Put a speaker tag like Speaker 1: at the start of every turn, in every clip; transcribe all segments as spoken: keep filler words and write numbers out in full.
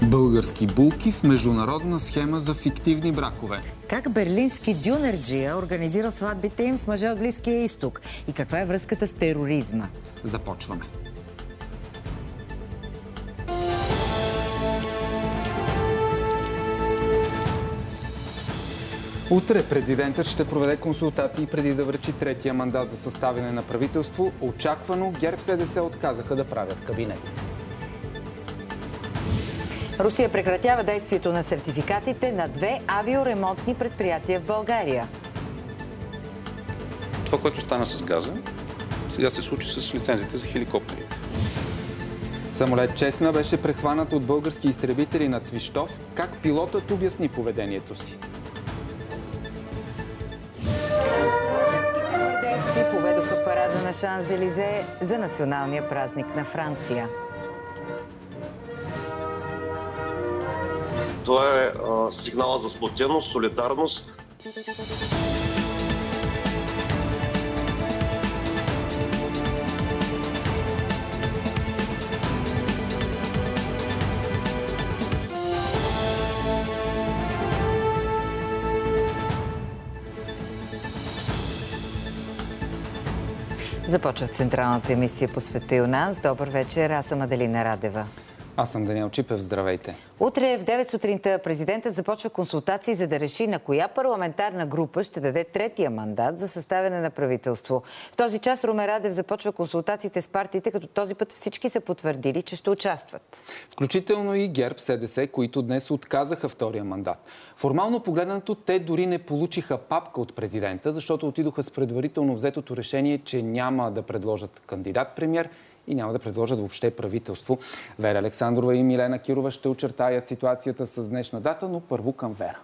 Speaker 1: Български булки в международна схема за фиктивни бракове.
Speaker 2: Как берлински дюнерджия организира сватбите им с мъже от Близкия изток? И каква е връзката с тероризма?
Speaker 1: Започваме. Утре президентът ще проведе консултации преди да връчи третия мандат за съставяне на правителство. Очаквано ГЕРБ-СДС отказаха да правят кабинет.
Speaker 2: Русия прекратява действието на сертификатите на две авиоремонтни предприятия в България.
Speaker 3: Това, което стана с газа, сега се случи с лицензите за хеликоптерите.
Speaker 1: Самолет Чесна беше прехванат от български изтребители над Свищов. Как пилотът обясни поведението си?
Speaker 2: Българските гвардейци поведоха парада на Шанзелизе за националния празник на Франция.
Speaker 4: Това е а, сигнала за сплотеност, солидарност.
Speaker 2: Започва централната емисия по Света и у нас. Добър вечер, аз съм Аделина Радева.
Speaker 1: Аз съм Даниел Чипев, здравейте.
Speaker 2: Утре в девет сутринта президентът започва консултации, за да реши на коя парламентарна група ще даде третия мандат за съставяне на правителство. В този час Румен Радев започва консултациите с партиите, като този път всички са потвърдили, че ще участват.
Speaker 1: Включително и ГЕРБ-СДС, които днес отказаха втория мандат. Формално погледнато, те дори не получиха папка от президента, защото отидоха с предварително взетото решение, че няма да предложат кандидат-премиер и няма да предложат въобще правителство. Вера Александрова и Милена Кирова ще очертаят ситуацията с днешна дата, но първо към Вера.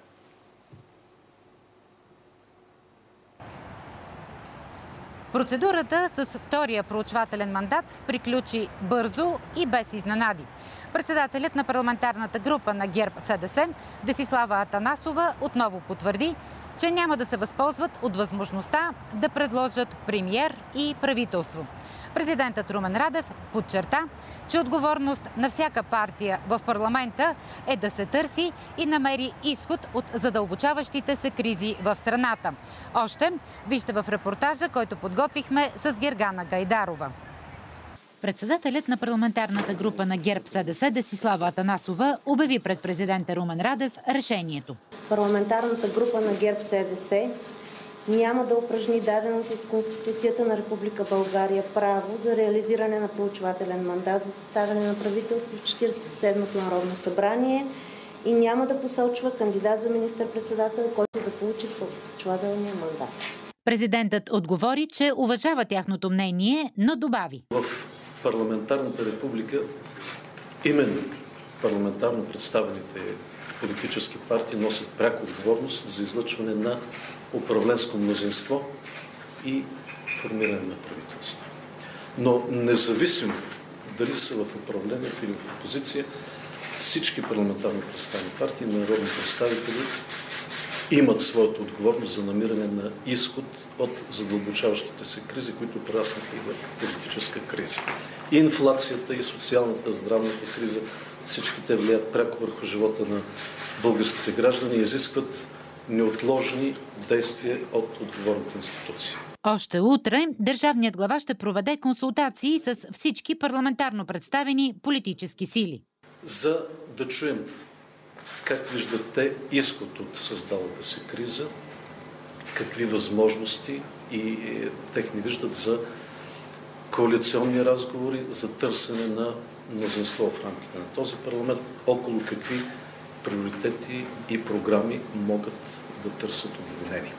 Speaker 5: Процедурата с втория проучвателен мандат приключи бързо и без изненади. Председателят на парламентарната група на ГЕРБ-СДС Десислава Атанасова отново потвърди, че няма да се възползват от възможността да предложат премиер и правителство. Президентът Румен Радев подчерта, че отговорност на всяка партия в парламента е да се търси и намери изход от задълбочаващите се кризи в страната. Още вижте в репортажа, който подготвихме с Гергана Гайдарова. Председателят на парламентарната група на ГЕРБ-СДС Десислава Атанасова обяви пред президента Румен Радев решението.
Speaker 6: Парламентарната група на ГЕРБ-СДС няма да упражни даденото от Конституцията на Република България право за реализиране на проучвателен мандат за съставяне на правителство в четиридесет и седмото Народно събрание и няма да посочва кандидат за министър-председател, който да получи проучвателния мандат.
Speaker 5: Президентът отговори, че уважава тяхното мнение, но добави.
Speaker 7: В парламентарната република именно парламентарно представените политически партии носят пряка отговорност за излъчване на управленско мнозинство и формиране на правителство. Но независимо дали са в управлението или в опозиция, всички парламентарно представени партии, народни представители имат своята отговорност за намиране на изход от задълбочаващите се кризи, които прераснаха и в политическа криза. И инфлацията, и социалната, здравната криза, всички те влияят пряко върху живота на българските граждани и изискват неотложни действия от отговорните институции.
Speaker 5: Още утре държавният глава ще проведе консултации с всички парламентарно представени политически сили.
Speaker 7: За да чуем как виждат те изход от създалата се криза, какви възможности и техни виждат за коалиционни разговори, за търсене на мнозинство в рамките на този парламент, около какви приоритети и програми могат да търсят обединение,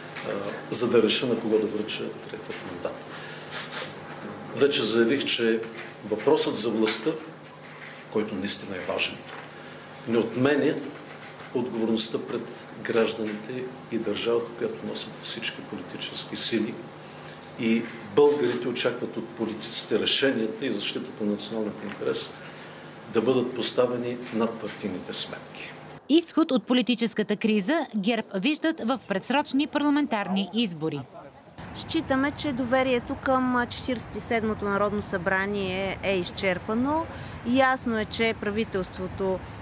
Speaker 7: за да реша на кого да връча третият мандат. Вече заявих, че въпросът за властта, който наистина е важен, не отменя отговорността пред гражданите и държавата, която носят всички политически сили. И българите очакват от политиците решенията и защитата на националния интерес да бъдат поставени над партийните сметки.
Speaker 5: Изход от политическата криза ГЕРБ виждат в предсрочни парламентарни избори.
Speaker 6: Считаме, че доверието към четиридесет и седмото Народно събрание е изчерпано. Ясно е, че правителството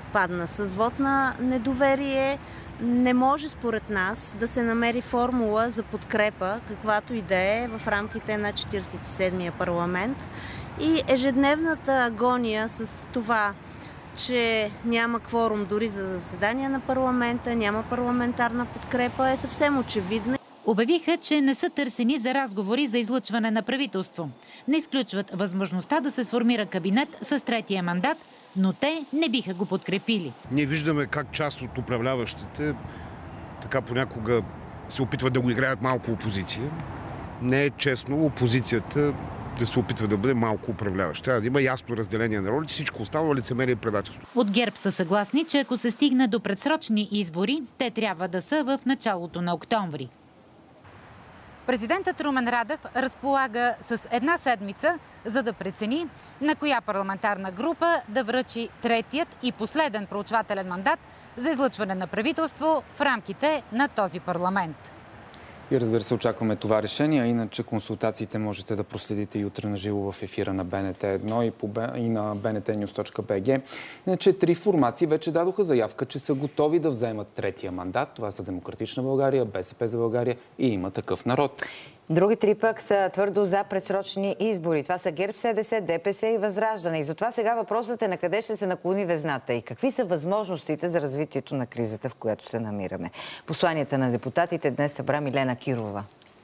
Speaker 6: падна с вот на недоверие. Не може според нас да се намери формула за подкрепа, каквато и да е, в рамките на четиридесет и седмия парламент. И ежедневната агония с това, че няма кворум дори за заседания на парламента, няма парламентарна подкрепа, е съвсем очевидна.
Speaker 5: Обявиха, че не са търсени за разговори за излъчване на правителство. Не изключват възможността да се сформира кабинет с третия мандат, но те не биха го подкрепили.
Speaker 8: Ние виждаме как част от управляващите така понякога се опитват да го играят малко опозиция. Не е честно опозицията да се опитва да бъде малко управляваща. Трябва да има ясно разделение на ролите, всичко останало лицемерие и предателство.
Speaker 5: От ГЕРБ са съгласни, че ако се стигне до предсрочни избори, те трябва да са в началото на октомври. Президентът Румен Радев разполага с една седмица, за да прецени на коя парламентарна група да връчи третият и последен проучвателен мандат за излъчване на правителство в рамките на този парламент.
Speaker 1: И разбира се, очакваме това решение, иначе консултациите можете да проследите и утре на живо в ефира на Б Н Т едно и, по, и на би ен ти нюз точка би джи. Иначе три формации вече дадоха заявка, че са готови да вземат третия мандат. Това са Демократична България, БСП за България и Има такъв народ.
Speaker 2: Други три пък са твърдо за предсрочни избори. Това са ГЕРБ, С Д С, Д П С и Възраждане. И затова сега въпросът е на къде ще се наклони везната и какви са възможностите за развитието на кризата, в която се намираме. Посланията на депутатите днес събра Милена Кирова.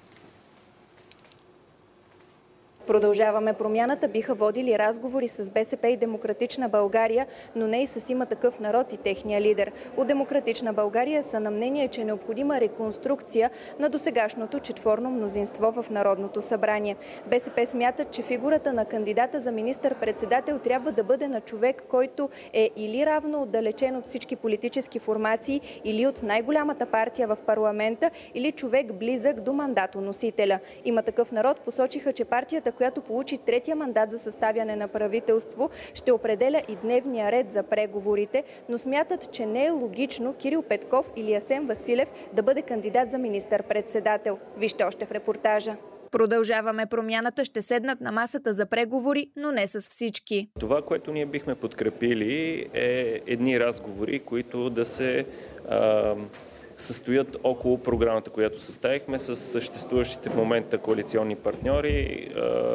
Speaker 9: Продължаваме промяната биха водили разговори с Б С П и Демократична България, но не и с Има такъв народ и техния лидер. От Демократична България са на мнение, че е необходима реконструкция на досегашното четворно мнозинство в Народното събрание. Б С П смятат, че фигурата на кандидата за министър-председател трябва да бъде на човек, който е или равно отдалечен от всички политически формации, или от най-голямата партия в парламента, или човек близък до мандатоносителя. Има такъв народ посочиха, че партията, която получи третия мандат за съставяне на правителство, ще определя и дневния ред за преговорите, но смятат, че не е логично Кирил Петков или Асен Василев да бъде кандидат за министър-председател. Вижте още в репортажа. Продължаваме промяната, ще седнат на масата за преговори, но не с всички.
Speaker 10: Това, което ние бихме подкрепили, е едни разговори, които да се а, състоят около програмата, която съставихме с съществуващите в момента коалиционни партньори,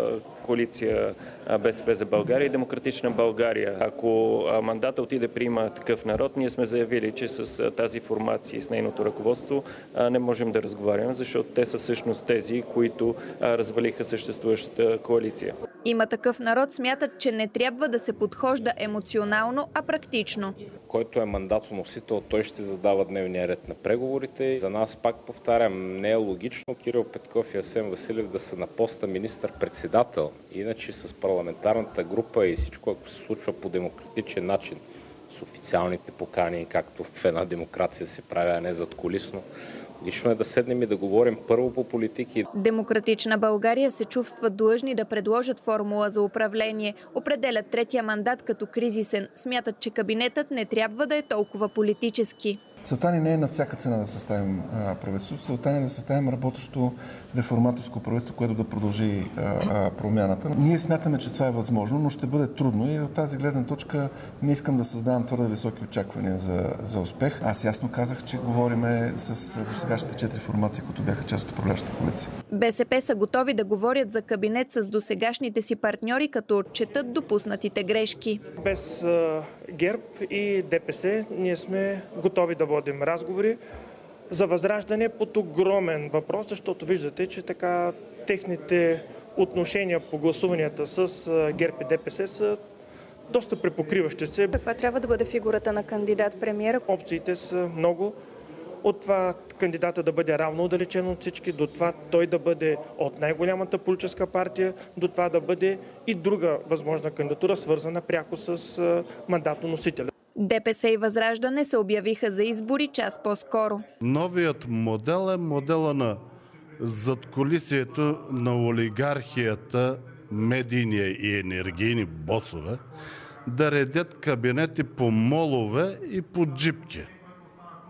Speaker 10: коалиция Б С П за България и Демократична България. Ако мандата отиде при Има такъв народ, ние сме заявили, че с тази формация и с нейното ръководство не можем да разговаряме, защото те са всъщност тези, които развалиха съществуващата коалиция.
Speaker 9: Има такъв народ смятат, че не трябва да се подхожда емоционално, а практично.
Speaker 11: Който е мандатоносител, той ще задава дневния ред на преговорите. За нас, пак повтарям, не е логично Кирил Петков и Асен Василев да са на поста министър-председател. Иначе с парламентарната група и всичко, ако се случва по демократичен начин, с официалните покани, както в една демокрация се прави, а не задкулисно. Лично е да седнем и да говорим първо по политики.
Speaker 9: Демократична България се чувства длъжни да предложат формула за управление. Определят третия мандат като кризисен. Смятат, че кабинетът не трябва да е толкова политически.
Speaker 12: Целта ни не е на всяка цена да съставим правителство. Целта ни е да съставим работещо реформаторско правителство, което да продължи а, а, промяната. Ние смятаме, че това е възможно, но ще бъде трудно и от тази гледна точка не искам да създавам твърде високи очаквания за, за успех. Аз ясно казах, че говориме с досегашните четири формации, които бяха част от управляващата коалиция.
Speaker 9: Б С П са готови да говорят за кабинет с досегашните си партньори, като отчетат допуснатите грешки.
Speaker 13: Без а, ГЕРБ и Д П С ние сме готови да водим разговори за Възраждане под огромен въпрос, защото виждате, че така техните отношения по гласуванията с ГЕРБ и Д П С са доста препокриващи се.
Speaker 9: Каква трябва да бъде фигурата на кандидат-премиера?
Speaker 13: Опциите са много. От това кандидата да бъде равно отдалечен от всички, до това той да бъде от най-голямата политическа партия, до това да бъде и друга възможна кандидатура, свързана пряко с мандатоносителя.
Speaker 9: Д П С и Възраждане се обявиха за избори час по-скоро.
Speaker 14: Новият модел е модела на задкулисието на олигархията, медийния и енергийни босове, да редят кабинети по молове и по джипки.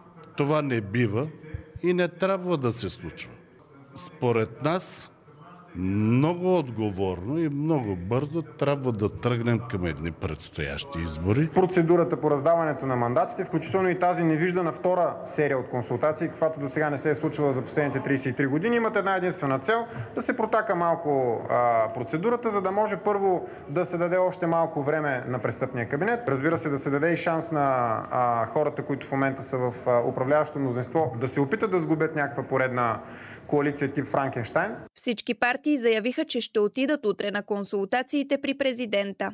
Speaker 14: Това не бива и не трябва да се случва. Според нас много отговорно и много бързо трябва да тръгнем към едни предстоящи избори.
Speaker 15: Процедурата по раздаването на мандатите, включително и тази невиждана втора серия от консултации, каквато до сега не се е случвала за последните тридесет и три години, имат една единствена цел – да се протака малко а, процедурата, за да може първо да се даде още малко време на престъпния кабинет. Разбира се, да се даде и шанс на а, хората, които в момента са в а, управляващото мнозинство, да се опитат да сглобят някаква поредна коалиция тип Франкенщайн.
Speaker 9: Всички партии заявиха, че ще отидат утре на консултациите при президента.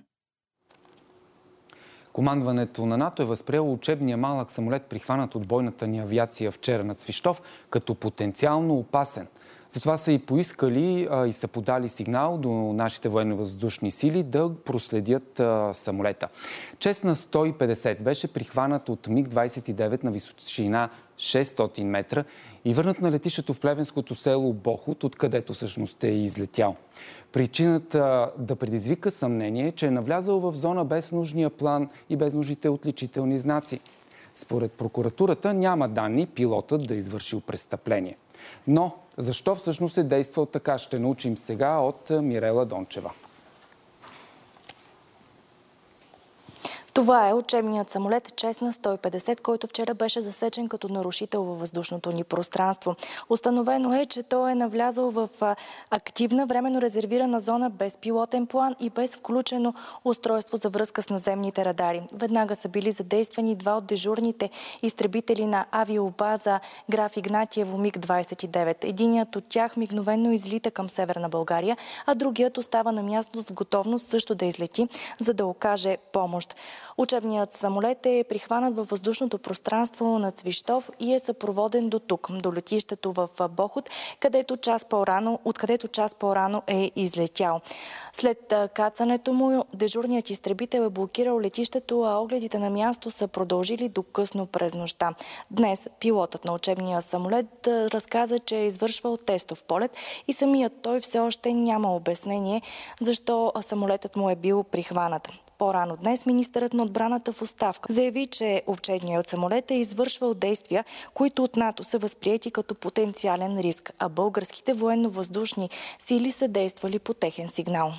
Speaker 1: Командването на НАТО е възприело учебния малък самолет, прихванат от бойната ни авиация вчера над Свищов, като потенциално опасен. Затова са и поискали а, и са подали сигнал до нашите военно-въздушни сили да проследят а, самолета. Чесна сто и петдесет беше прихванат от миг двадесет и девет на височина шестстотин метра и върнат на летището в плевенското село Бохот, откъдето всъщност е излетял. Причината да предизвика съмнение е, че е навлязал в зона без нужния план и без нужните отличителни знаци. Според прокуратурата няма данни пилотът да е извършил престъпление. Но защо всъщност е действал така, ще научим сега от Мирела Дончева.
Speaker 16: Това е учебният самолет Чесна сто и петдесет, който вчера беше засечен като нарушител във въздушното ни пространство. Установено е, че той е навлязъл в активна, временно резервирана зона без пилотен план и без включено устройство за връзка с наземните радари. Веднага са били задействани два от дежурните изтребители на авиобаза Граф Игнатиево миг двадесет и девет. Единият от тях мигновено излита към Северна България, а другият остава на място с готовност също да излети, за да окаже помощ. Учебният самолет е прихванат във въздушното пространство над Свищов и е съпроводен до тук, до летището в Бохот, където час по-рано, откъдето час по-рано е излетял. След кацането му, дежурният изтребител е блокирал летището, а огледите на място са продължили до късно през нощта. Днес пилотът на учебния самолет разказа, че е извършвал тестов полет и самият той все още няма обяснение защо самолетът му е бил прихванат. По-рано днес министърът на отбраната в оставка заяви, че учебният самолет е извършвал действия, които от НАТО са възприети като потенциален риск, а българските военно-въздушни сили са действали по техен сигнал.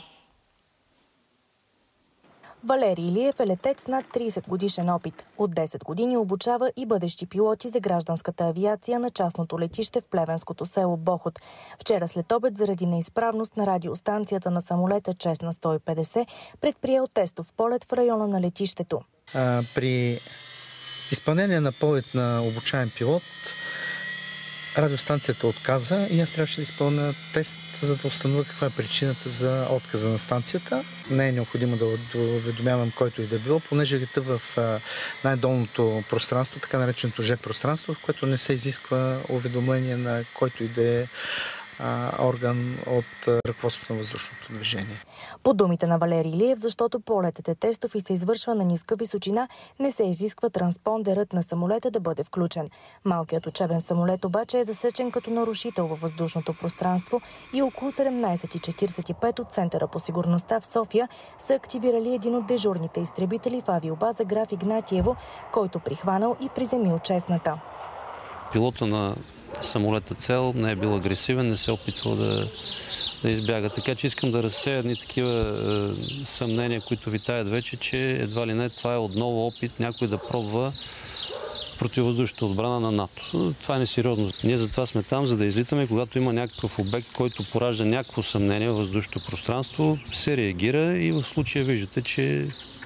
Speaker 16: Валерий Илиев е летец над тридесет годишен опит. От десет години обучава и бъдещи пилоти за гражданската авиация на частното летище в плевенското село Бохот. Вчера след обед заради неизправност на радиостанцията на самолета Чесна сто и петдесет предприел тестов полет в района на летището.
Speaker 17: А, при изпълнение на полет на обучаем пилот радиостанцията отказа и аз трябваше да изпълня тест, за да установя каква е причината за отказа на станцията. Не е необходимо да уведомявам който и да било, понеже лета в най-долното пространство, така нареченото Ж пространство, в което не се изисква уведомление на който и да е орган от ръководството на въздушното движение.
Speaker 16: По думите на Валерий Илиев, защото полетът е тестов и се извършва на ниска височина, не се изисква транспондерът на самолета да бъде включен. Малкият учебен самолет обаче е засечен като нарушител във въздушното пространство и около седемнадесет и четиридесет и пет от Центъра по сигурността в София са активирали един от дежурните изтребители в авиобаза Граф Игнатиево, който прихванал и приземил Чесната.
Speaker 18: Пилота на самолета цел не е бил агресивен, не се е опитвал да, да избяга. Така че искам да разсея едни такива е, съмнения, които витаят вече, че едва ли не това е отново опит някой да пробва противовъздушната отбрана на НАТО. Това е несериозно. Ние затова сме там, за да излитаме, когато има някакъв обект, който поражда някакво съмнение във въздушното пространство, се реагира и в случая виждате, че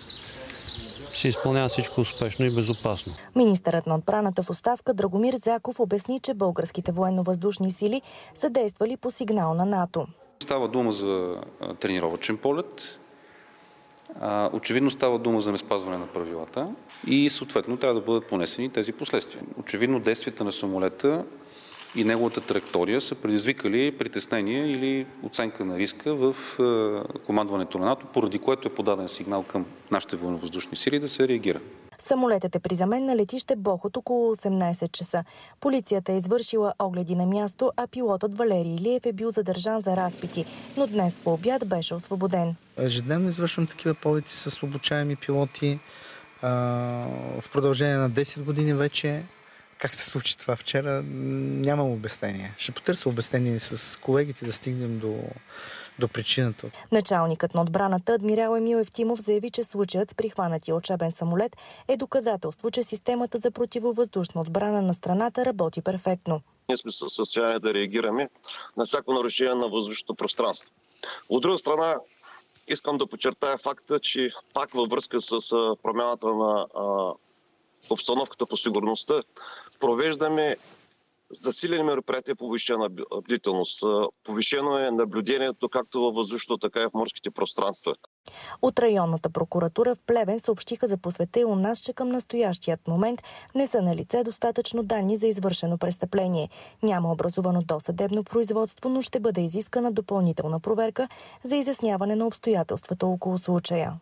Speaker 18: се изпълнява всичко успешно и безопасно.
Speaker 16: Министърът на отбраната в оставка Драгомир Заков обясни, че българските военно-въздушни сили са действали по сигнал на НАТО.
Speaker 3: Става дума за тренировъчен полет. Очевидно става дума за неспазване на правилата и съответно трябва да бъдат понесени тези последствия. Очевидно действията на самолета и неговата траектория са предизвикали притеснение или оценка на риска в командването на НАТО, поради което е подаден сигнал към нашите военновъздушни сили да се реагира.
Speaker 16: Самолетът е приземен на летище Бохот около осемнадесет часа. Полицията е извършила огледи на място, а пилотът Валерий Илиев е бил задържан за разпити, но днес по обяд беше освободен.
Speaker 17: Ежедневно извършвам такива полети с обучаеми пилоти. В продължение на десет години вече как се случи това вчера, нямам обяснение. Ще потърся обяснение с колегите да стигнем до, до причината.
Speaker 16: Началникът на отбраната адмирал Емил Евтимов заяви, че случаят с прихванатия учебен самолет е доказателство, че системата за противовъздушна отбрана на страната работи перфектно.
Speaker 4: Ние сме в състояние да реагираме на всяко нарушение на въздушното пространство. От друга страна, искам да подчертая факта, че пак във връзка с промяната на а, обстановката по сигурността, провеждаме засилени мероприятия по повишена бдителност. Повишено е наблюдението както във въздушното, така и в морските пространства.
Speaker 16: От районната прокуратура в Плевен съобщиха за по света и у нас, че към настоящият момент не са налице достатъчно данни за извършено престъпление. Няма образувано досъдебно производство, но ще бъде изискана допълнителна проверка за изясняване на обстоятелствата около случая.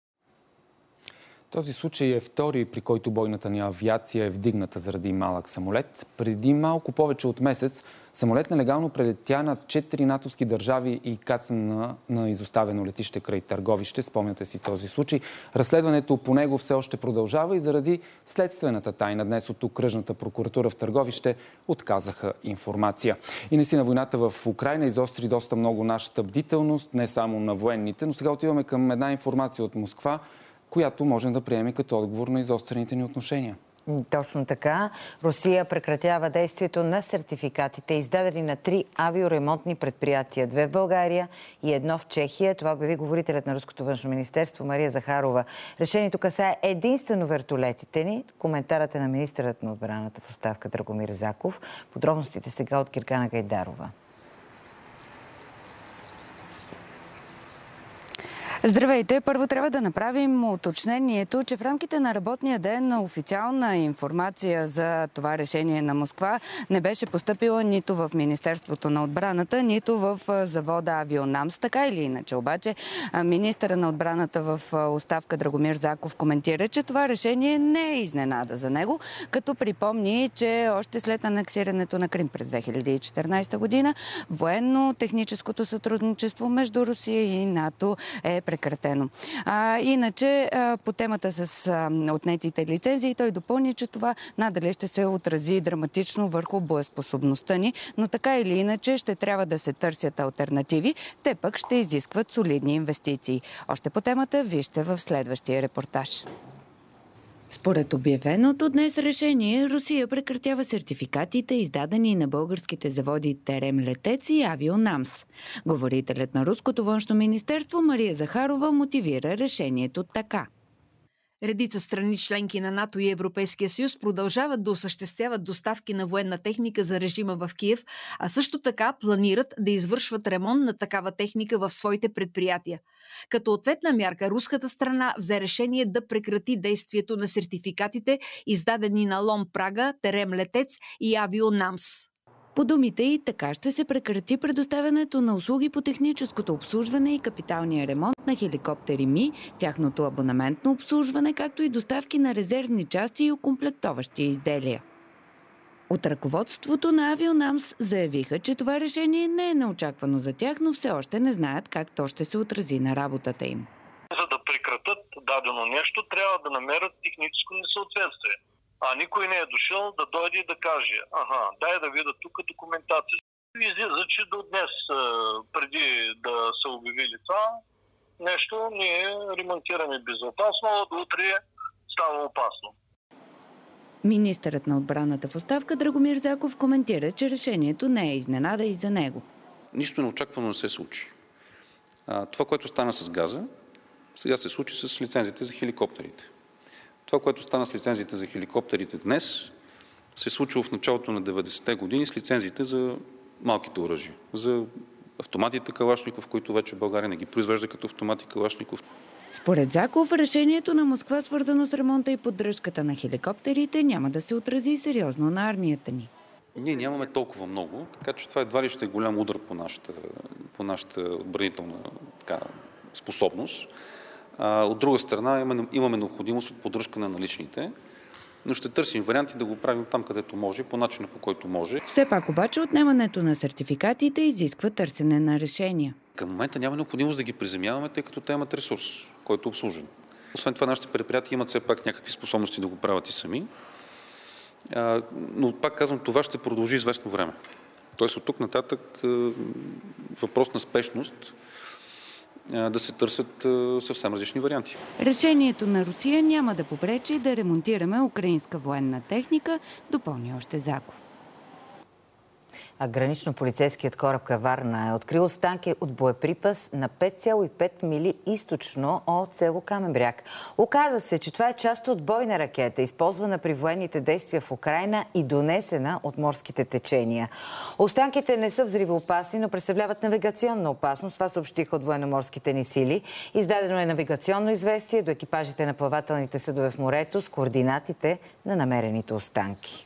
Speaker 1: Този случай е втори, при който бойната ни авиация е вдигната заради малък самолет. Преди малко повече от месец самолет нелегално прелетя над четири натовски държави и кацна на, на изоставено летище край Търговище. Спомняте си този случай. Разследването по него все още продължава и заради следствената тайна днес от окръжната прокуратура в Търговище отказаха информация. И наистина войната в Украйна изостри доста много нашата бдителност, не само на военните, но сега отиваме към една информация от Москва, която можем да приеме като отговор на изострените ни отношения.
Speaker 2: Точно така. Русия прекратява действието на сертификатите, издадени на три авиоремонтни предприятия. Две в България и едно в Чехия. Това обяви говорителят на Руското външно министерство Мария Захарова. Решението касае единствено вертолетите ни. Коментарът е на министърът на отбраната в оставка Драгомир Заков. Подробностите сега от Киргана Гайдарова.
Speaker 19: Здравейте! Първо трябва да направим уточнението, че в рамките на работния ден на официална информация за това решение на Москва не беше поступила нито в Министерството на отбраната, нито в завода Авионамс. Така или иначе, обаче, министъра на отбраната в оставка Драгомир Заков коментира, че това решение не е изненада за него, като припомни, че още след анексирането на Крим през две хиляди и четиринадесета година военно-техническото сътрудничество между Русия и НАТО е прекратено. А, иначе а, по темата с а, отнетите лицензии той допълни, че това надали ще се отрази драматично върху боеспособността ни, но така или иначе ще трябва да се търсят алтернативи. Те пък ще изискват солидни инвестиции. Още по темата вижте в следващия репортаж. Според обявеното днес решение, Русия прекратява сертификатите, издадени на българските заводи Терем Летец и Авионамс. Говорителят на Руското външно министерство Мария Захарова мотивира решението така.
Speaker 20: Редица страни членки на НАТО и Европейския съюз продължават да осъществяват доставки на военна техника за режима в Киев, а също така планират да извършват ремонт на такава техника в своите предприятия. Като ответна мярка, руската страна взе решение да прекрати действието на сертификатите, издадени на Лом Прага, Терем Летец и Авионамс.
Speaker 19: По думите й, така ще се прекрати предоставянето на услуги по техническото обслужване и капиталния ремонт на хеликоптери Ми, тяхното абонаментно обслужване, както и доставки на резервни части и окомплектоващи изделия. От ръководството на Авионамс заявиха, че това решение не е неочаквано за тях, но все още не знаят как то ще се отрази на работата им.
Speaker 21: За да прекратят дадено нещо, трябва да намерят техническо несъответствие. А никой не е дошъл да дойде и да каже, аха, дай да видя тук документация. Излиза, че до днес, преди да са обявили това нещо, ние ремонтираме безопасно, а до утре става опасно.
Speaker 19: Министърът на отбраната в оставка Драгомир Заков коментира, че решението не е изненада и за него.
Speaker 3: Нищо неочаквано не се случи. А, това, което стана с газа, сега се случи с лицензите за хеликоптерите. Това, което стана с лицензиите за хеликоптерите днес, се е случило в началото на деветдесетте години с лицензиите за малките оръжия. За автоматите Калашников, които вече България не ги произвежда като автомати Калашников.
Speaker 19: Според Заков, решението на Москва, свързано с ремонта и поддръжката на хеликоптерите, няма да се отрази сериозно на армията ни.
Speaker 3: Ние нямаме толкова много, така че това едва ли ще е голям удар по нашата, по нашата отбранителна така, способност. А, от друга страна имаме, имаме необходимост от поддръжка на наличните, но ще търсим варианти да го правим там, където може, по начина, по който може.
Speaker 19: Все пак обаче отнемането на сертификатите изисква търсене на решения.
Speaker 3: Към момента няма необходимост да ги приземяваме, тъй като те имат ресурс, който е обслужен. Освен това, нашите предприятия имат все пак някакви способности да го правят и сами. Но пак казвам, това ще продължи известно време. Тоест от тук нататък въпрос на спешност да се търсят съвсем различни варианти.
Speaker 19: Решението на Русия няма да попречи да ремонтираме украинска военна техника, допълни още Заков.
Speaker 2: А гранично-полицейският кораб Каварна е открил останки от боеприпас на пет цяло и пет мили източно от село Камен бряг. Оказа се, че това е част от бойна ракета, използвана при военните действия в Украйна и донесена от морските течения. Останките не са взривоопасни, но представляват навигационна опасност. Това съобщиха от военноморските ни сили. Издадено е навигационно известие до екипажите на плавателните съдове в морето с координатите на намерените останки.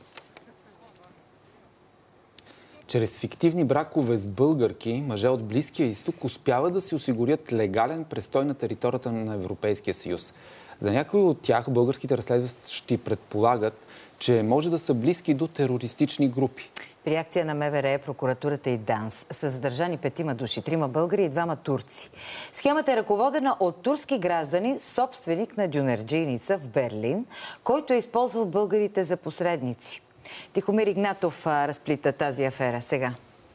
Speaker 1: Чрез фиктивни бракове с българки, мъже от Близкия изток успяват да си осигурят легален престой на територията на Европейския съюз. За някои от тях българските разследващи предполагат, че може да са близки до терористични групи.
Speaker 2: При акция на МВР, прокуратурата и ДАНС са задържани петима души, трима българи и двама турци. Схемата е ръководена от турски граждани, собственик на дюнерджийница в Берлин, който е използвал българите за посредници. Тихомир Игнатов разплита тази афера сега.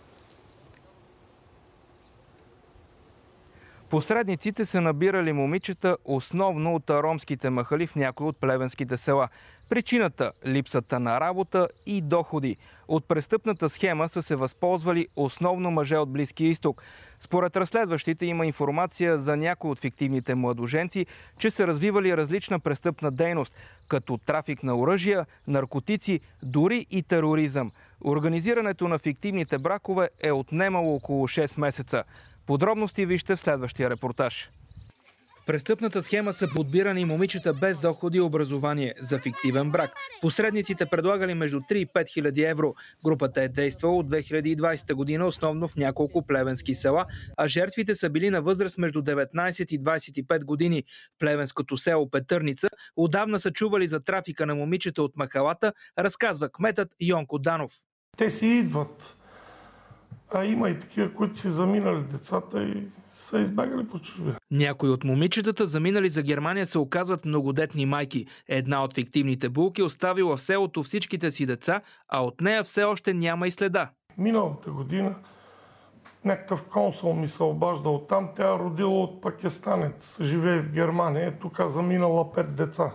Speaker 7: Посредниците са набирали момичета основно от ромските махали в някои от плевенските села. Причината – липсата на работа и доходи. От престъпната схема са се възползвали основно мъже от Близкия изток. Според разследващите има информация за някои от фиктивните младоженци, че са развивали различна престъпна дейност, като трафик на оръжия, наркотици, дори и тероризъм. Организирането на фиктивните бракове е отнемало около шест месеца. Подробности вижте в следващия репортаж. В престъпната схема са подбирани момичета без доходи и образование за фиктивен брак. Посредниците предлагали между три и пет хиляди евро. Групата е действала от две хиляди и двадесета година основно в няколко плевенски села, а жертвите са били на възраст между деветнадесет и двадесет и пет години. В плевенското село Петърница отдавна са чували за трафика на момичета от махалата, разказва кметът Йонко Данов.
Speaker 22: Те си идват, а има и такива, които си заминали децата и са избягали по чужбина.
Speaker 7: Някои от момичетата, заминали за Германия, се оказват многодетни майки. Една от фиктивните булки оставила в селото всичките си деца, а от нея все още няма и следа.
Speaker 22: Миналата година някакъв консул ми се обажда оттам. Тя родила от пакистанец, живее в Германия. Тук заминала пет деца.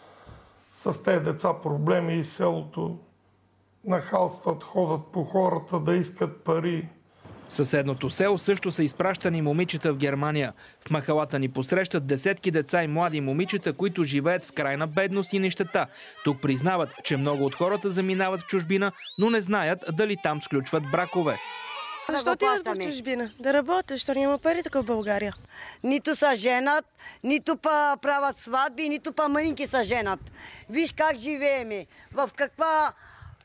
Speaker 22: С тези деца проблеми и селото нахалстват, ходят по хората да искат пари.
Speaker 7: В съседното село също са изпращани момичета в Германия. В махалата ни посрещат десетки деца и млади момичета, които живеят в крайна бедност и нищета. Тук признават, че много от хората заминават в чужбина, но не знаят дали там сключват бракове.
Speaker 23: Защо ти в чужбина? Да работиш, защото няма пари тук в България.
Speaker 24: Нито са женат, нито па правят сватби, нито па мънинки са женат. Виж как живееме, в каква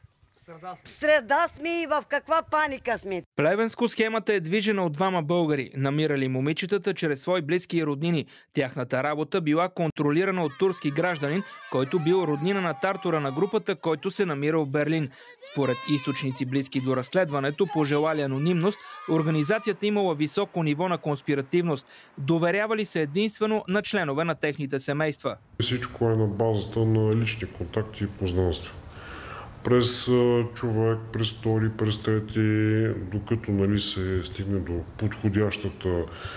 Speaker 24: среда сме и в каква паника сме.
Speaker 7: Плевенско схемата е движена от двама българи, намирали момичетата чрез свои близки и роднини. Тяхната работа била контролирана от турски гражданин, който бил роднина на тартора на групата, който се намира в Берлин. Според източници близки до разследването, пожелали анонимност, организацията имала високо ниво на конспиративност. Доверявали се единствено на членове на техните семейства.
Speaker 25: Всичко е на базата на лични контакти и познанства. През човек, през втори, през трети, докато нали, се стигне до подходящата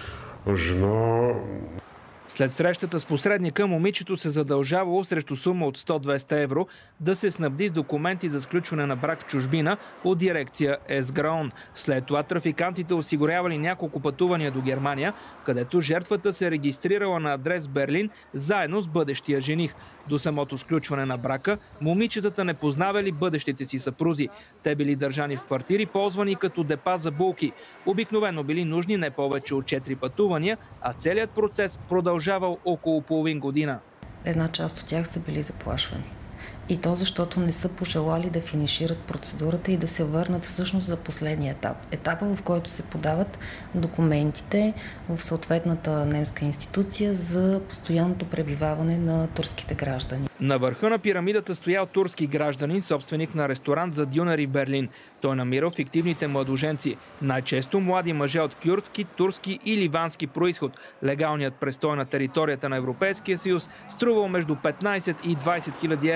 Speaker 25: жена.
Speaker 7: След срещата с посредника, момичето се задължавало срещу сума от сто до двеста евро да се снабди с документи за сключване на брак в чужбина от дирекция ЕСГРАОН. След това трафикантите осигурявали няколко пътувания до Германия, където жертвата се регистрирала на адрес Берлин заедно с бъдещия жених. До самото сключване на брака, момичетата не познавали бъдещите си съпрузи. Те били държани в квартири, ползвани като депа за булки. Обикновено били нужни не повече от четири пътувания, а целият процес продължавал около половин година.
Speaker 26: Една част от тях са били заплашвани. И то защото не са пожелали да финишират процедурата и да се върнат всъщност за последния етап. Етапа, в който се подават документите в съответната немска институция за постоянното пребиваване на турските граждани.
Speaker 7: На върха на пирамидата стоял турски гражданин, собственик на ресторант за дюнери в Берлин. Той намирал фиктивните младоженци. Най-често млади мъже от кюрдски, турски и ливански происход. Легалният престой на територията на Европейския съюз струвал между петнадесет и двадесет хиляди евро.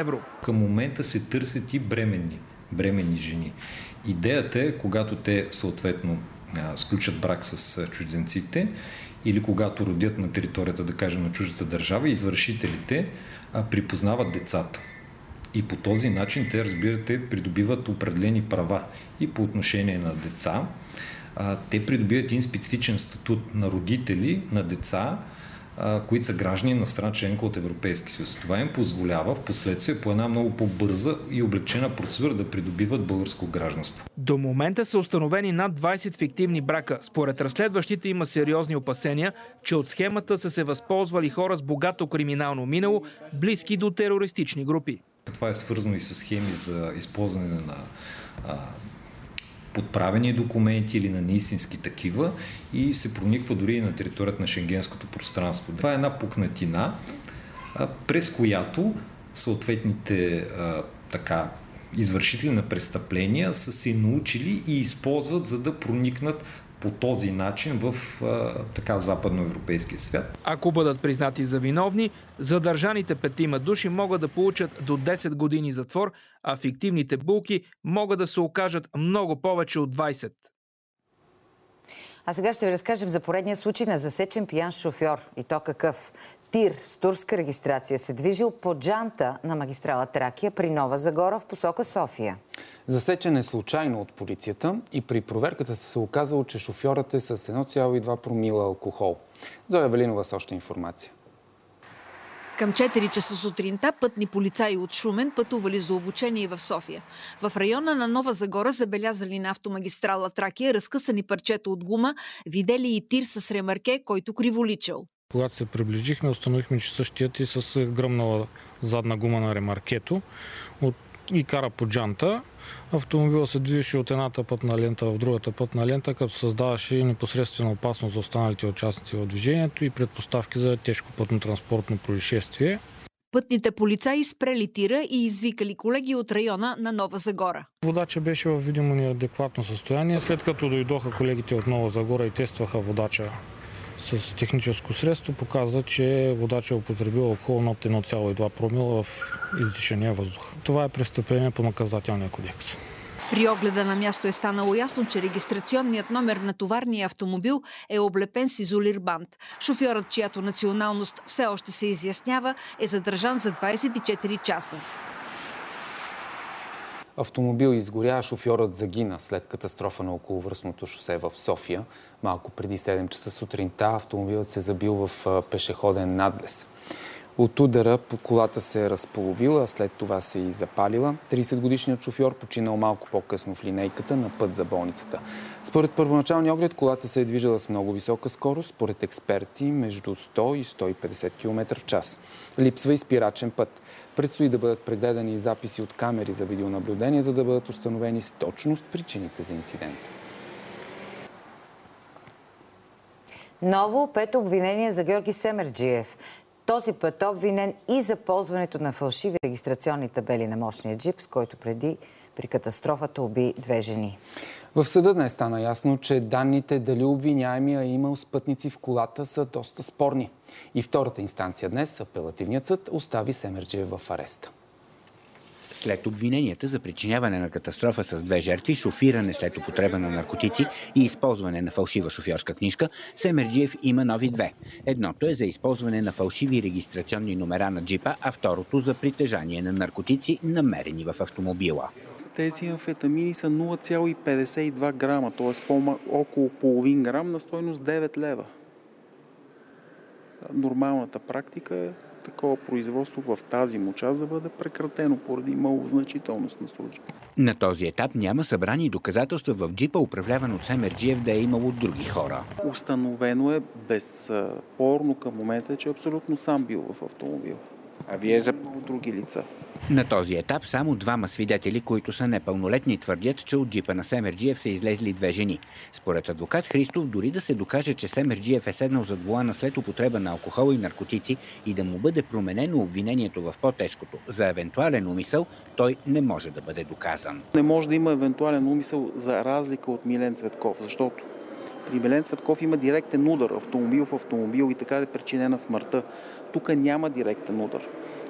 Speaker 5: Към момента се търсят и бременни, бременни жени. Идеята е, когато те съответно сключат брак с чужденците или когато родят на територията, да кажем, на чуждата държава, извършителите припознават децата. И по този начин те, разбирате, придобиват определени права и по отношение на деца. Те придобиват един специфичен статут на родители на деца, които са граждани на страна членка от Европейски съюз. Това им позволява в последствие по една много по-бърза и облегчена процедура да придобиват българско гражданство.
Speaker 7: До момента са установени над двайсет фиктивни брака. Според разследващите има сериозни опасения, че от схемата са се възползвали хора с богато криминално минало, близки до терористични групи.
Speaker 5: Това е свързано и с схеми за използване на а, подправени документи или на неистински такива и се прониква дори и на територията на шенгенското пространство. Това е една пукнатина, а, през която съответните а, така, извършители на престъпления са се научили и използват, за да проникнат по този начин в а, така западноевропейския свят.
Speaker 7: Ако бъдат признати за виновни, задържаните петима души могат да получат до десет години затвор, а фиктивните булки могат да се окажат много повече от двайсет.
Speaker 2: А сега ще ви разкажем за поредния случай на засечен пиян шофьор. И то какъв? Тир с турска регистрация се движил по джанта на магистрала Тракия при Нова Загора в посока София.
Speaker 1: Засечен е случайно от полицията и при проверката се оказало, че шофьорът е с едно цяло и две промила алкохол. Зоя Велинова с още информация.
Speaker 20: Към четири часа сутринта пътни полицаи от Шумен пътували за обучение в София. В района на Нова Загора забелязали на автомагистрала Тракия разкъсани парчета от гума, видели и тир с ремарке, който криволичал.
Speaker 6: Когато се приближихме, установихме, че същият и с гръмнала задна гума на ремаркето от... и кара по джанта. Автомобилът се движеше от едната пътна лента в другата пътна лента, като създаваше непосредствена опасност за останалите участници в движението и предпоставки за тежко пътно-транспортно происшествие.
Speaker 20: Пътните полицаи спрели тира и извикали колеги от района на Нова Загора.
Speaker 6: Водача беше в видимо неадекватно състояние. След като дойдоха колегите от Нова Загора и тестваха водача с техническо средство, показа, че водача е употребил алкохол над едно цяло и две промила в издишания въздух. Това е престъпление по наказателния кодекс.
Speaker 20: При огледа на място е станало ясно, че регистрационният номер на товарния автомобил е облепен с изолирбанд. Шофьорът, чиято националност все още се изяснява, е задържан за двайсет и четири часа.
Speaker 1: Автомобил изгоря, шофьорът загина след катастрофа на околовръстното шосе в София. Малко преди седем часа сутринта автомобилът се забил в пешеходен надлез. От удара по колата се е разполовила, а след това се и запалила. трийсетгодишният шофьор починал малко по-късно в линейката на път за болницата. Според първоначалния оглед колата се е движила с много висока скорост, според експерти между сто и сто и петдесет километра в час. Липсва и спирачен път. Предстои да бъдат прегледани записи от камери за видеонаблюдение, за да бъдат установени с точност причините за инцидента.
Speaker 2: Ново пето обвинение за Георги Семерджиев. Този път е обвинен и за ползването на фалшиви регистрационни табели на мощния джип, с който преди при катастрофата уби две жени.
Speaker 1: В съда днес стана ясно, че данните дали обвиняемия е имал спътници в колата са доста спорни. И втората инстанция днес, апелативният съд, остави Семерджиев в ареста.
Speaker 8: След обвиненията за причиняване на катастрофа с две жертви, шофиране след употреба на наркотици и използване на фалшива шофьорска книжка, Семерджиев има нови две. Едното е за използване на фалшиви регистрационни номера на джипа, а второто за притежание на наркотици, намерени в автомобила.
Speaker 10: Тези амфетамини са нула цяло и петдесет и два грама, т.е. около половин грам на стойност девет лева. Нормалната практика е такова производство в тази му част да бъде прекратено поради малозначителност на случая.
Speaker 8: На този етап няма събрани доказателства в джипа, управляван от Семерджиев, да е имало други хора.
Speaker 10: Установено е безспорно към момента, че абсолютно сам бил в автомобил. А вие за други лица.
Speaker 8: На този етап само двама свидетели, които са непълнолетни, твърдят, че от джипа на Семерджиев са излезли две жени. Според адвокат Христов, дори да се докаже, че Семерджиев е седнал зад волана след употреба на алкохол и наркотици и да му бъде променено обвинението в по-тежкото за евентуален умисъл, той не може да бъде доказан.
Speaker 10: Не може да има евентуален умисъл за разлика от Милен Цветков, защото при Милен Цветков има директен удар, автомобил в автомобил и така е причинена смъртта. Тук няма директен удар.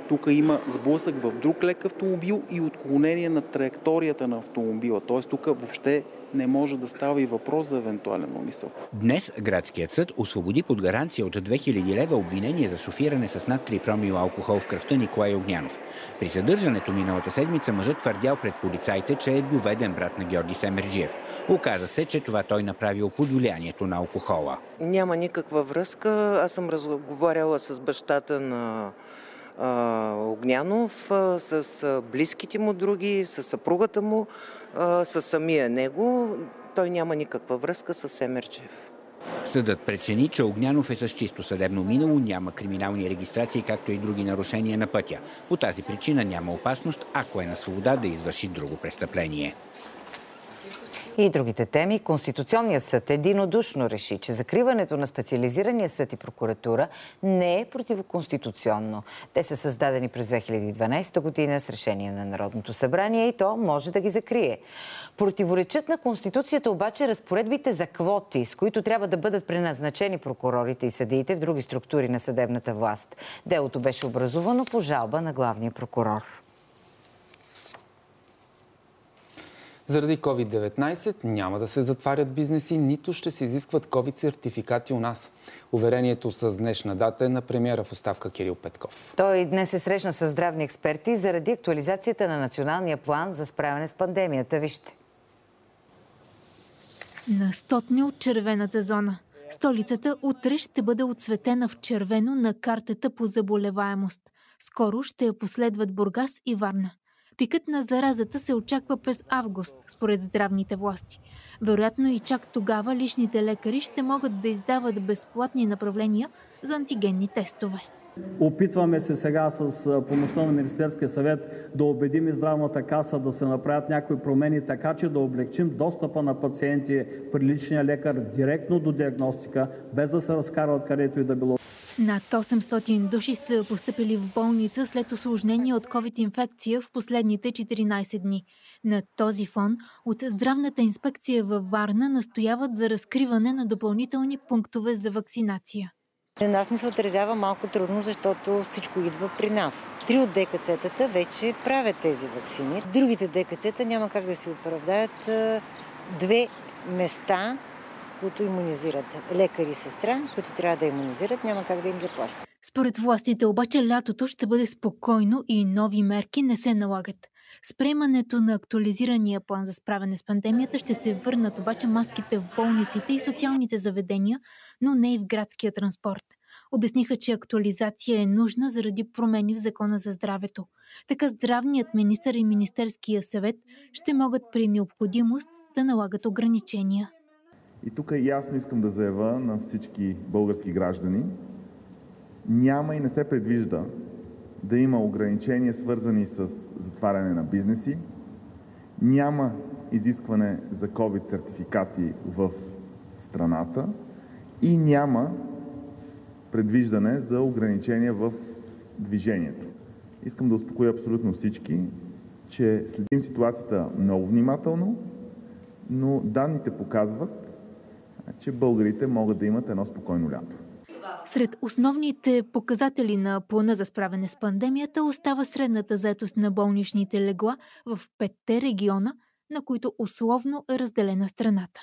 Speaker 10: Тук има сблъсък в друг лек автомобил и отклонение на траекторията на автомобила. Т.е. тук въобще не може да става и въпрос за евентуален умисъл.
Speaker 8: Днес градският съд освободи под гаранция от две хиляди лева обвинение за шофиране с над три промила алкохол в кръвта Николай Огнянов. При задържането миналата седмица мъжът твърдял пред полицайите, че е доведен брат на Георги Семерджиев. Оказа се, че това той направил под влиянието на алкохола.
Speaker 9: Няма никаква връзка. Аз съм разговаряла с бащата на Огнянов, с близките му други, с съпругата му, с самия него. Той няма никаква връзка с Семерджиев.
Speaker 8: Съдът прецени, че Огнянов е с чисто съдебно минало, няма криминални регистрации, както и други нарушения на пътя. По тази причина няма опасност, ако е на свобода, да извърши друго престъпление.
Speaker 2: И другите теми. Конституционният съд единодушно реши, че закриването на специализирания съд и прокуратура не е противоконституционно. Те са създадени през две хиляди и дванадесета година с решение на Народното събрание и то може да ги закрие. Противоречат на Конституцията обаче разпоредбите за квоти, с които трябва да бъдат преназначени прокурорите и съдиите в други структури на съдебната власт. Делото беше образувано по жалба на главния прокурор.
Speaker 1: Заради ковид деветнадесет няма да се затварят бизнеси, нито ще се изискват ковид сертификати у нас. Уверението с днешна дата е на премиера в оставка Кирил Петков.
Speaker 2: Той днес се срещна с здравни експерти заради актуализацията на националния план за справяне с пандемията. Вижте.
Speaker 11: На стотни от червената зона. Столицата утре ще бъде отцветена в червено на картата по заболеваемост. Скоро ще я последват Бургас и Варна. Пикът на заразата се очаква през август, според здравните власти. Вероятно и чак тогава личните лекари ще могат да издават безплатни направления за антигенни тестове.
Speaker 12: Опитваме се сега с помощта на Министерския съвет да убедим и здравната каса да се направят някои промени, така че да облегчим достъпа на пациенти при личния лекар директно до диагностика, без да се разкарват където и да било.
Speaker 11: Над осемстотин души са постъпили в болница след усложнение от ковид-инфекция в последните четиринадесет дни. На този фон от здравната инспекция във Варна настояват за разкриване на допълнителни пунктове за вакцинация.
Speaker 13: На нас не се отразява малко трудно, защото всичко идва при нас. Три от ДКЦ-тата вече правят тези ваксини. Другите ДКЦ-та няма как да си оправдаят две места, които имунизират. Лекари и сестра, които трябва да имунизират, няма как да им заплащат.
Speaker 11: Според властите обаче лятото ще бъде спокойно и нови мерки не се налагат. С приемането на актуализирания план за справяне с пандемията ще се върнат обаче маските в болниците и социалните заведения, но не и в градския транспорт. Обясниха, че актуализация е нужна заради промени в Закона за здравето. Така здравният министър и Министерския съвет ще могат при необходимост да налагат ограничения.
Speaker 14: И тук ясно искам да заявя на всички български граждани, няма и не се предвижда да има ограничения, свързани с затваряне на бизнеси, няма изискване за ковид сертификати в страната и няма предвиждане за ограничения в движението. Искам да успокоя абсолютно всички, че следим ситуацията много внимателно, но данните показват, че българите могат да имат едно спокойно лято.
Speaker 11: Сред основните показатели на плана за справяне с пандемията остава средната заетост на болничните легла в петте региона, на които условно е разделена страната.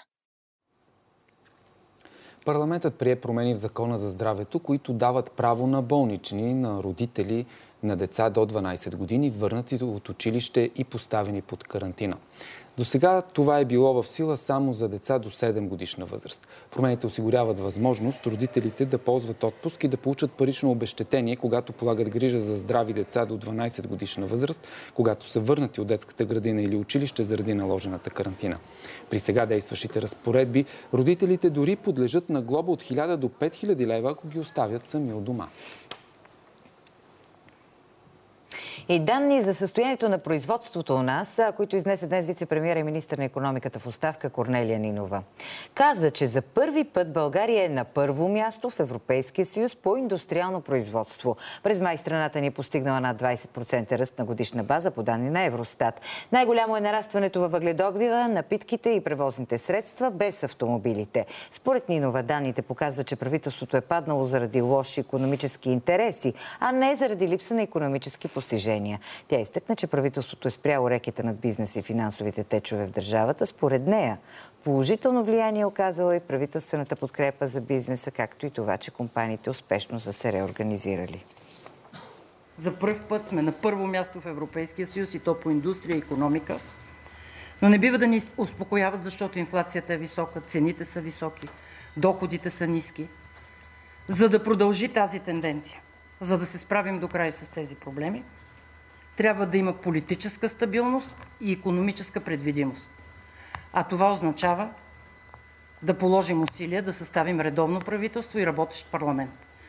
Speaker 1: Парламентът прие промени в Закона за здравето, които дават право на болнични, на родители на деца до дванадесет години, върнати от училище и поставени под карантина. До сега това е било в сила само за деца до седем годишна възраст. Промените осигуряват възможност родителите да ползват отпуск и да получат парично обезщетение, когато полагат грижа за здрави деца до дванадесет годишна възраст, когато са върнати от детската градина или училище заради наложената карантина. При сега действащите разпоредби, родителите дори подлежат на глоба от хиляда до пет хиляди лева, ако ги оставят сами у дома.
Speaker 2: И данни за състоянието на производството у нас, които изнесе днес вице-премиер и министър на икономиката в оставка Корнелия Нинова. Каза, че за първи път България е на първо място в Европейския съюз по индустриално производство. През май страната ни е постигнала над двайсет процента ръст на годишна база по данни на Евростат. Най-голямо е нарастването във въгледобива, напитките и превозните средства без автомобилите. Според Нинова данните показват, че правителството е паднало заради лоши икономически интереси, а не заради липса на икономически постижения. Тя изтъкна, че правителството е спряло рекета над бизнеса и финансовите течове в държавата. Според нея положително влияние е оказала и правителствената подкрепа за бизнеса, както и това, че компаниите успешно са се реорганизирали.
Speaker 4: За пръв път сме на първо място в Европейския съюз и то по индустрия и икономика. Но не бива да ни успокояват, защото инфлацията е висока, цените са високи, доходите са ниски. За да продължи тази тенденция, за да се справим до край с тези проблеми, трябва да има политическа стабилност и икономическа предвидимост. А това означава да положим усилия да съставим редовно правителство и работещ парламент.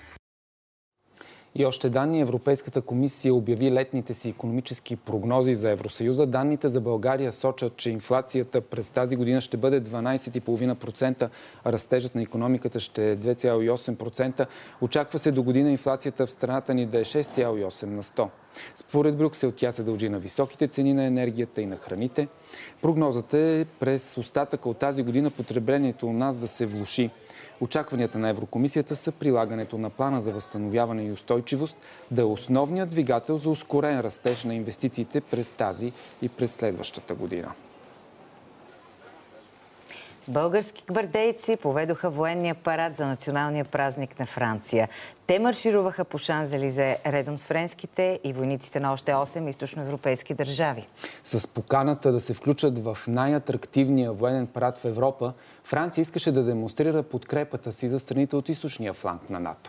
Speaker 1: И още данни. Европейската комисия обяви летните си икономически прогнози за Евросъюза. Данните за България сочат, че инфлацията през тази година ще бъде дванайсет цяло и пет процента, а растежът на икономиката ще е две цяло и осем процента. Очаква се до година инфлацията в страната ни да е шест цяло и осем на сто. Според Брюксел тя се дължи на високите цени на енергията и на храните. Прогнозата е през остатъка от тази година потреблението у нас да се влоши. Очакванията на Еврокомисията са прилагането на плана за възстановяване и устойчивост да е основният двигател за ускорен растеж на инвестициите през тази и през следващата година.
Speaker 2: Български гвардейци поведоха военния парад за националния празник на Франция. Те маршируваха по Шанзелизе редом с френските и войниците на още осем източноевропейски държави.
Speaker 1: С поканата да се включат в най-атрактивния военен парад в Европа, Франция искаше да демонстрира подкрепата си за страните от източния фланг на НАТО.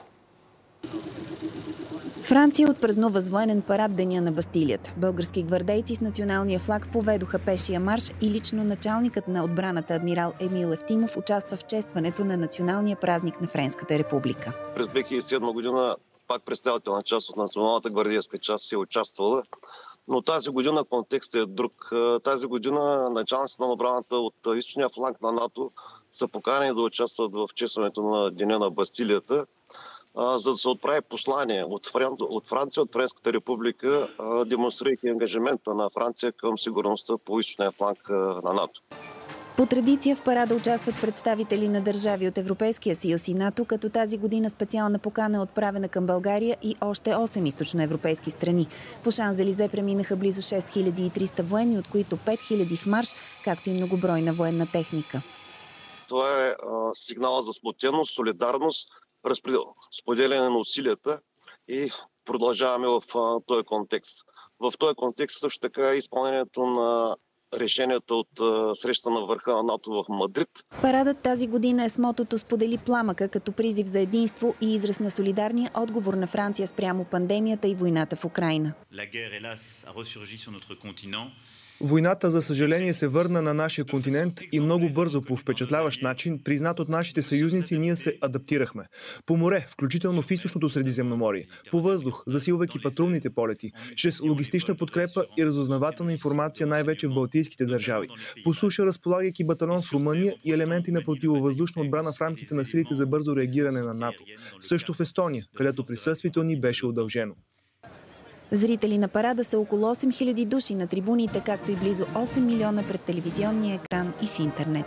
Speaker 15: Франция отпразнува с военен парад Деня на Бастилията. Български гвардейци с националния флаг поведоха пешия марш и лично началникът на отбраната адмирал Емил Евтимов участва в честването на националния празник на Френската република.
Speaker 16: През две хиляди и седма година пак представителна част от националната гвардейска част се е участвала, но тази година контекстът е друг. Тази година началниците на отбраната от източния фланг на НАТО са поканени да участват в честването на Деня на Бастилията, за да се отправи послание от Франция, от, Франция, от Френската република, демонстрирайки ангажимента на Франция към сигурността по източния фланг на НАТО.
Speaker 15: По традиция в парада участват представители на държави от Европейския съюз и НАТО, като тази година специална покана е отправена към България и още осем източноевропейски страни. По Шанзелизе преминаха близо шест хиляди и триста военни, от които пет хиляди в марш, както и многобройна военна техника.
Speaker 16: Това е а, сигнала за сплотеност, солидарност, споделяне на усилията и продължаваме в а, този контекст. В този контекст също така е изпълнението на решенията от а, среща на върха на НАТО в Мадрид.
Speaker 15: Парадът тази година е с мотото "Сподели пламъка" като призив за единство и израз на солидарния отговор на Франция спрямо пандемията и войната в Украйна.
Speaker 17: Войната, за съжаление, се върна на нашия континент и много бързо, по впечатляващ начин, признат от нашите съюзници, ние се адаптирахме. По море, включително в източното Средиземноморие, по въздух, засилвайки патрулните полети, чрез логистична подкрепа и разузнавателна информация най-вече в балтийските държави, по суша, разполагайки батальон в Румъния и елементи на противовъздушна отбрана в рамките на силите за бързо реагиране на НАТО. Също в Естония, където присъствието ни беше удължено.
Speaker 15: Зрители на парада са около осем хиляди души на трибуните, както и близо осем милиона пред телевизионния екран и в интернет.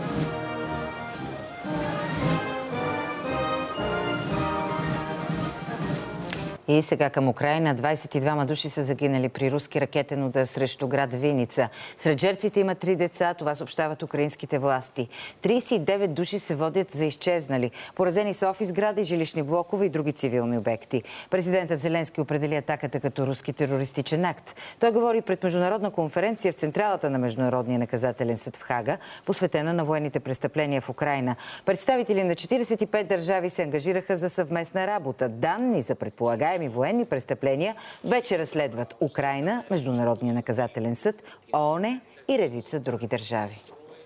Speaker 2: И сега към Украйна. двайсет и двама души са загинали при руски ракетен удар срещу град Виница. Сред жертвите има три деца, това съобщават украинските власти. трийсет и девет души се водят за изчезнали. Поразени са офис сгради, жилищни блокове и други цивилни обекти. Президентът Зеленски определи атаката като руски терористичен акт. Той говори пред международна конференция в централата на Международния наказателен съд в Хага, посветена на военните престъпления в Украйна. Представители на четирийсет и пет държави се ангажираха за съвместна работа. Данни за предполагаеми военни престъпления вече разследват Украйна, Международния наказателен съд, ООН и редица други държави.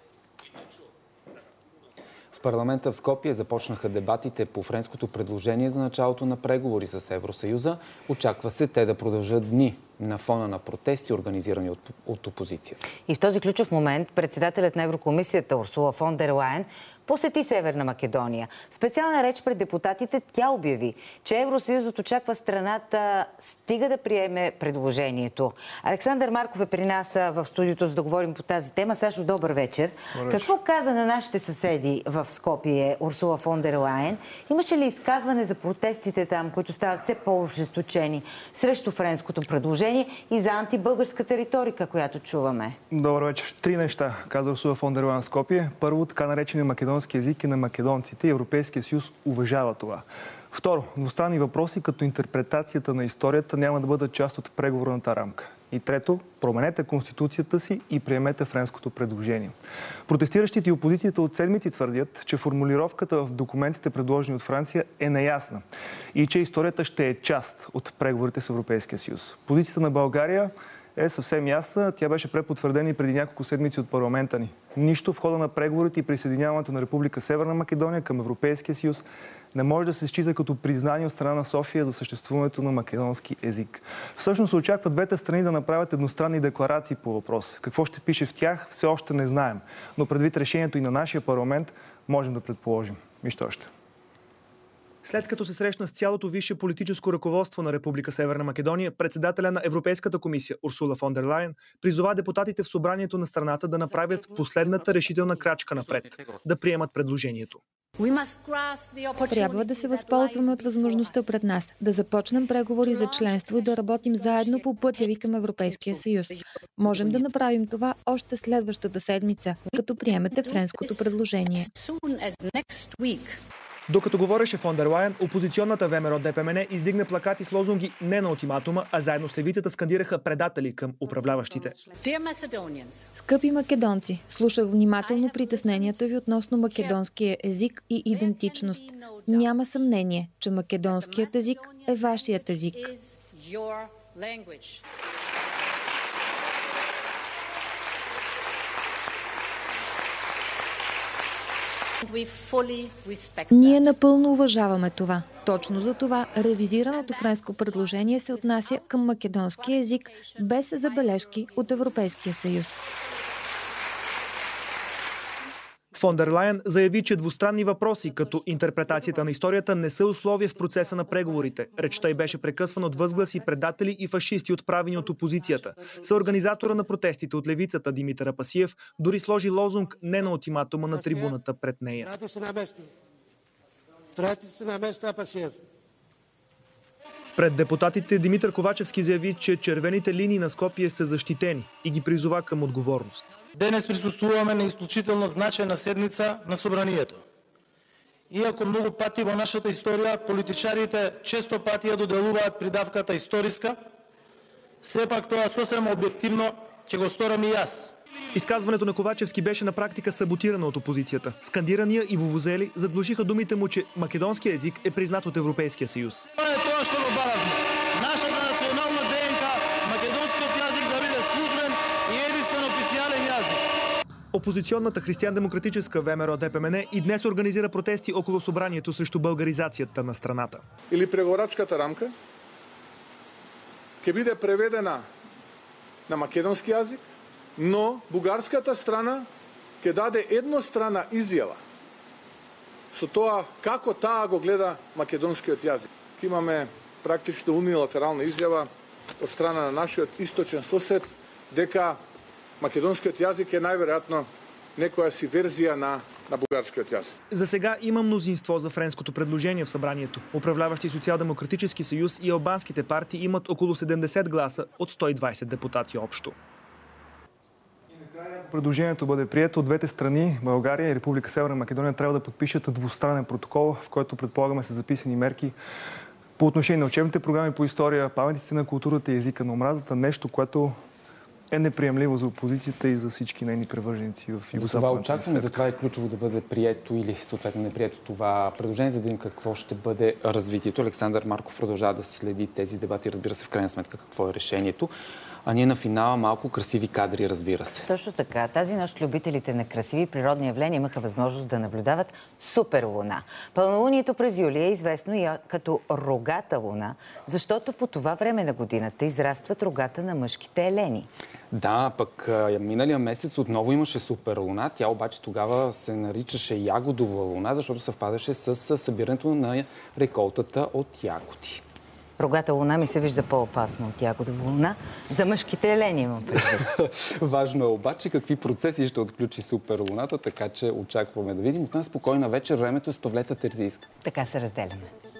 Speaker 1: В парламента в Скопие започнаха дебатите по френското предложение за началото на преговори с Евросъюза. Очаква се те да продължат дни. на фона на протести, организирани от, от опозицията.
Speaker 2: И в този ключов момент председателят на Еврокомисията Урсула фон дер Лайен посети Северна Македония. В специална реч пред депутатите тя обяви, че Евросъюзът очаква страната стига да приеме предложението. Александър Марков е при нас в студиото, за да говорим по тази тема. Сашо, добър вечер. Добър вечер. Какво каза на нашите съседи в Скопие Урсула фон дер Лайен? Имаше ли изказване за протестите там, които стават все по-ожесточени срещу френското предложение и за антибългарската риторика, която чуваме?
Speaker 17: Добър вечер. Три неща, каза Урсула фон дер Лайен в Скопие. Първо, така наречения македонски език и на македонците. Европейския съюз уважава това. Второ, двустранни въпроси като интерпретацията на историята няма да бъдат част от преговорната рамка. И трето, променете конституцията си и приемете френското предложение. Протестиращите и опозицията от седмици твърдят, че формулировката в документите, предложени от Франция, е неясна и че историята ще е част от преговорите с Европейския съюз. Позицията на България е съвсем ясна. Тя беше препотвърдена и преди няколко седмици от парламента ни. Нищо в хода на преговорите и присъединяването на Република Северна Македония към Европейския съюз не може да се счита като признание от страна на София за съществуването на македонски език. Всъщност се очаква двете страни да направят едностранни декларации по въпроса. Какво ще пише в тях, все още не знаем. Но предвид решението и на нашия парламент, можем да предположим. Нищо още. След като се срещна с цялото висше политическо ръководство на Република Северна Македония, председателя на Европейската комисия Урсула фон дер Лайен призова депутатите в събранието на страната да направят последната решителна крачка напред, да приемат предложението.
Speaker 3: Трябва да се възползваме от възможността пред нас, да започнем преговори за членство и да работим заедно по пътя ви към Европейския съюз. Можем да направим това още следващата седмица, като приемете френското предложение.
Speaker 17: Докато говореше фон дер Лайен, опозиционната ВМРО Д П М Н издигна плакати с лозунги не на ултиматума, а заедно с левицата скандираха предатели към управляващите.
Speaker 3: Скъпи македонци, слушах внимателно притесненията ви относно македонския език и идентичност. Няма съмнение, че македонският език е вашият език. Ние напълно уважаваме това. Точно за това ревизираното френско предложение се отнася към македонски език без забележки от Европейския съюз.
Speaker 17: Фон дер Лайен заяви, че двустранни въпроси, като интерпретацията на историята, не са условия в процеса на преговорите. Речта й беше прекъсвана от възгласи предатели и фашисти, отправени от опозицията. Съорганизатора на протестите от левицата Димитър Апасиев дори сложи лозунг не на ултиматума на трибуната пред нея. Пред депутатите Димитър Ковачевски заяви, че червените линии на Скопие са защитени и ги призова към отговорност.
Speaker 18: Денес присуствуваме на изключително значайна седмица на събранието. Иако много пъти во нашата история политичарите често пъти ја доделуваат придавката историска, сепак тоа сосем објективно ќе го сторам и јас.
Speaker 17: Изказването на Ковачевски беше на практика саботирано от опозицията. Скандирания и вувузели заглушиха думите му, че македонския език е признат от Европейския съюз.
Speaker 18: Това е тоа што го баравме. Нашата национална ДНК, македонскиот јазик да биде службен и единствен официјален јазик.
Speaker 17: Опозиционната християн-демократическа ВМРО Д П М Н и днес организира протести около събранието срещу българизацията на страната.
Speaker 19: Или преговорачката рамка ќе биде преведена на македонски јазик, но бугарската страна ќе даде еднострана изјава со тоа како таа го гледа македонскиот јазик. Имаме практично унилатерална изјава од страна на нашиот источен сосед дека македонскиот јазик е најверојатно некоја си верзија на на бугарскиот јазик.
Speaker 17: За сега има мнозинство за френското предложение в събранието. Управляващи Социал-демократически съюз и албанските партии имат около седемдесет гласа от сто и двадесет депутати общо. Предложението бъде прието от двете страни, България и Република Северна Македония, трябва да подпишат двустранен протокол, в който предполагаме са записани мерки по отношение на учебните програми по история, паметниците на културата и езика на омразата, нещо, което е неприемливо за опозицията и за всички нейни привърженици в Югозападната.
Speaker 1: За това очакваме, за това е ключово да бъде прието или съответно не прието това предложение, за да видим какво ще бъде развитието. Александър Марков продължава да следи тези дебати, разбира се в крайна сметка какво е решението. А ние на финала малко красиви кадри, разбира се.
Speaker 2: Точно така. Тази нощ любителите на красиви природни явления имаха възможност да наблюдават суперлуна. Пълнолунието през юли е известно и като рогата луна, защото по това време на годината израстват рогата на мъжките елени.
Speaker 1: Да, пък миналия месец отново имаше суперлуна. Тя обаче тогава се наричаше ягодова луна, защото съвпадаше с събирането на реколтата от ягоди.
Speaker 2: Рогата луна ми се вижда по-опасна от ягодова луна. За мъжките елени имам предвид.
Speaker 1: Важно е обаче какви процеси ще отключи суперлуната, така че очакваме да видим. От нас спокойна вечер. Времето е с Павлета Терзийска.
Speaker 2: Така се разделяме.